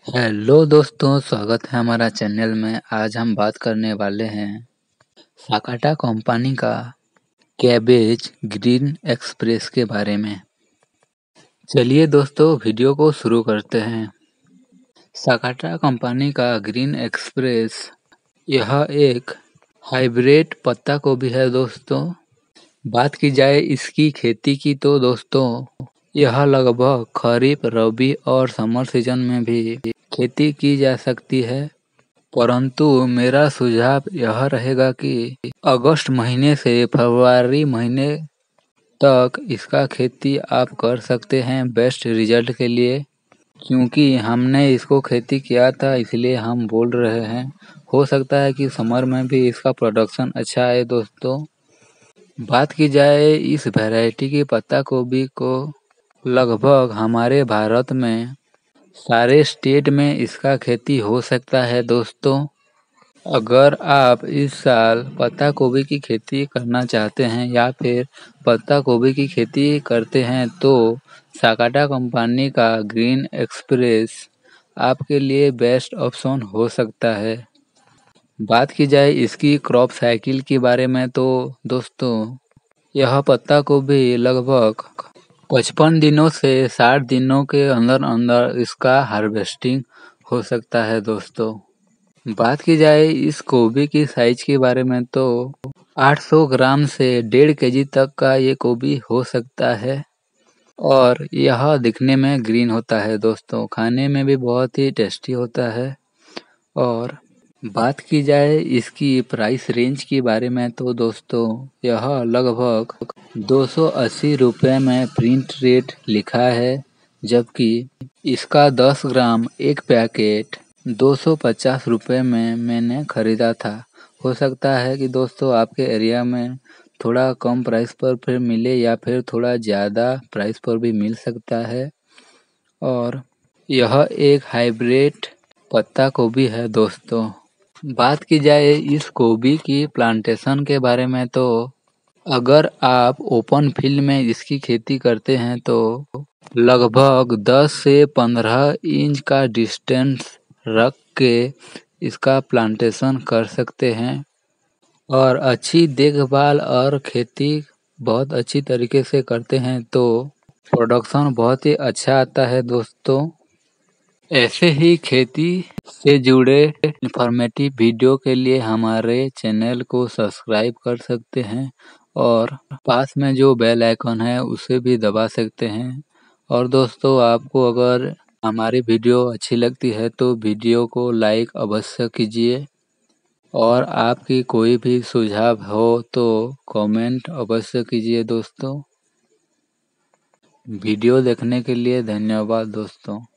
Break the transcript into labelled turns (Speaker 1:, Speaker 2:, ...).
Speaker 1: Hello दोस्तों, स्वागत है हमारा चैनल में। आज हम बात करने वाले हैं साकाटा कंपनी का कैबेज ग्रीन एक्सप्रेस के बारे में। चलिए दोस्तों, वीडियो को शुरू करते हैं। साकाटा कंपनी का ग्रीन एक्सप्रेस यह एक हाइब्रिड पत्ता गोभी है दोस्तों। बात की जाए इसकी खेती की तो दोस्तों यह लगभग खरीफ, रबी और समर सीजन में भी खेती की जा सकती है, परंतु मेरा सुझाव यह रहेगा कि अगस्त महीने से फरवरी महीने तक इसका खेती आप कर सकते हैं बेस्ट रिजल्ट के लिए। क्योंकि हमने इसको खेती किया था इसलिए हम बोल रहे हैं। हो सकता है कि समर में भी इसका प्रोडक्शन अच्छा आए दोस्तों। बात की जाए इस वैरायटी की पत्ता गोभी को लगभग हमारे भारत में सारे स्टेट में इसका खेती हो सकता है दोस्तों। अगर आप इस साल पत्ता गोभी की खेती करना चाहते हैं या फिर पत्ता गोभी की खेती करते हैं तो साकाटा कंपनी का ग्रीन एक्सप्रेस आपके लिए बेस्ट ऑप्शन हो सकता है। बात की जाए इसकी क्रॉप साइकिल के बारे में तो दोस्तों यह पत्ता गोभी लगभग 55 दिनों से 60 दिनों के अंदर अंदर इसका हार्वेस्टिंग हो सकता है दोस्तों। बात की जाए इस गोभी की साइज के बारे में तो 800 ग्राम से 1.5 केजी तक का ये गोभी हो सकता है और यह दिखने में ग्रीन होता है दोस्तों। खाने में भी बहुत ही टेस्टी होता है। और बात की जाए इसकी प्राइस रेंज के बारे में तो दोस्तों यह लगभग 280 रुपये में प्रिंट रेट लिखा है, जबकि इसका 10 ग्राम एक पैकेट 250 रुपये में मैंने ख़रीदा था। हो सकता है कि दोस्तों आपके एरिया में थोड़ा कम प्राइस पर फिर मिले या फिर थोड़ा ज़्यादा प्राइस पर भी मिल सकता है। और यह एक हाइब्रिड पत्ता गोभी है दोस्तों। बात की जाए इस गोभी की प्लांटेशन के बारे में तो अगर आप ओपन फील्ड में इसकी खेती करते हैं तो लगभग 10 से 15 इंच का डिस्टेंस रख के इसका प्लांटेशन कर सकते हैं और अच्छी देखभाल और खेती बहुत अच्छी तरीके से करते हैं तो प्रोडक्शन बहुत ही अच्छा आता है दोस्तों। ऐसे ही खेती से जुड़े इंफॉर्मेटिव वीडियो के लिए हमारे चैनल को सब्सक्राइब कर सकते हैं और पास में जो बेल आइकन है उसे भी दबा सकते हैं। और दोस्तों आपको अगर हमारी वीडियो अच्छी लगती है तो वीडियो को लाइक अवश्य कीजिए और आपकी कोई भी सुझाव हो तो कमेंट अवश्य कीजिए दोस्तों। वीडियो देखने के लिए धन्यवाद दोस्तों।